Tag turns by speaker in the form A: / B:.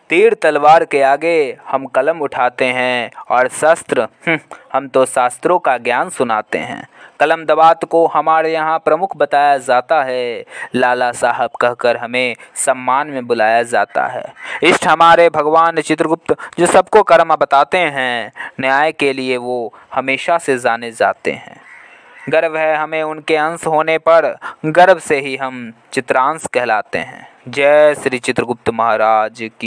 A: तीर तलवार के आगे हम कलम उठाते हैं और शस्त्र हम तो शास्त्रों का ज्ञान सुनाते हैं। कलम दवात को हमारे यहाँ प्रमुख बताया जाता है। लाला साहब कहकर हमें सम्मान में बुलाया जाता है। इष्ट हमारे भगवान चित्रगुप्त जो सबको कर्म बताते हैं, न्याय के लिए वो हमेशा से जाने जाते हैं। गर्व है हमें उनके अंश होने पर, गर्व से ही हम चित्रांश कहलाते हैं। जय श्री चित्रगुप्त महाराज की।